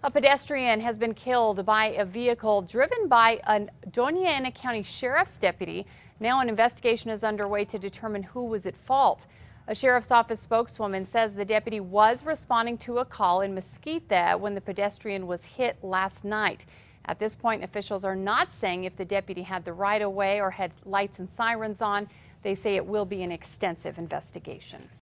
A pedestrian has been killed by a vehicle driven by a Doña Ana County Sheriff's deputy. Now an investigation is underway to determine who was at fault. A sheriff's office spokeswoman says the deputy was responding to a call in Mesquite when the pedestrian was hit last night. At this point, officials are not saying if the deputy had the right of way or had lights and sirens on. They say it will be an extensive investigation.